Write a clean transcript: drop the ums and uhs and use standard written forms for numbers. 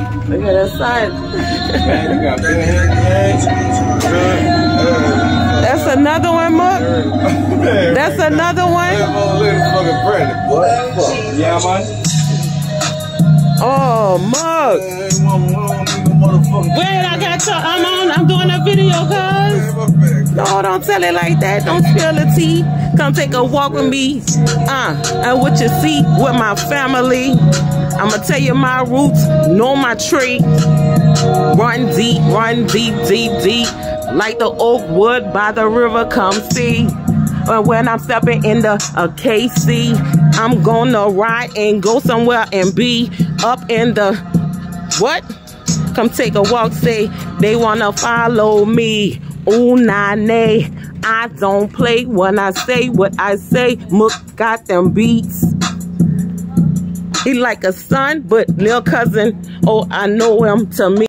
Look at that sign. Man, you got good hands. That's another one, Mark? That's another one? Yeah, man. Oh, Mark. Wait, I got your, I'm doing a video, cuz. No, don't tell it like that. Don't spill the tea. Come take a walk with me. And what you see with my family. I'ma tell you my roots, know my tree. Run deep, deep, deep. Like the oak wood by the river, come see. But when I'm stepping in the KC, I'm gonna ride and go somewhere and be up in the, what? Come take a walk, say, they wanna follow me. Ooh, nah, nay. I don't play when I say what I say. Mook got them beats. He like a son, but little cousin, oh, I know him to me.